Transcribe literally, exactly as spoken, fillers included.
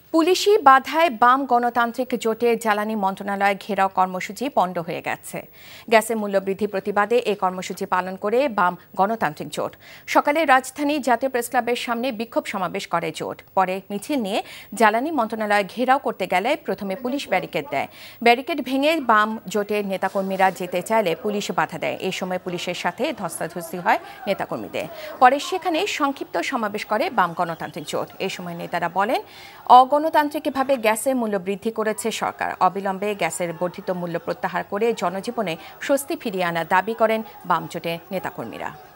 পুলিশি বাধায় বাম গণতান্ত্রিক জোটের জ্বালানি মন্ত্রণালয় ঘেরাও কর্মসূচি পণ্ড হয়ে গেছে। গ্যাসের মূল্যবৃদ্ধি প্রতিবাদে এই কর্মসূচি পালন করে বাম গণতান্ত্রিক জোট সকালে রাজধানী জাতীয় প্রেসক্লাবের সামনে বিক্ষোভ সমাবেশ করে জোট। পরে মিছিল নিয়ে জ্বালানি মন্ত্রণালয় ঘেরাও করতে গেলে প্রথমে পুলিশ ব্যারিকেড দেয়। ব্যারিকেড ভেঙে বাম জোটের নেতাকর্মীরা যেতে চাইলে পুলিশ বাধা দেয়। এই সময় পুলিশের সাথে ধস্তাধস্তি হয় নেতাকর্মীদের। পরে সেখানে সংক্ষিপ্ত সমাবেশ করে বাম গণতান্ত্রিক জোট। এই সময় নেতারা বলেন, অগণতান্ত্রিকভাবে গ্যাসের মূল্য বৃদ্ধি করেছে সরকার। অবিলম্বে গ্যাসের বর্ধিত মূল্য প্রত্যাহার করে জনজীবনে স্বস্তি ফিরিয়ে আনার দাবি করেন বাম জোটের নেতাকর্মীরা।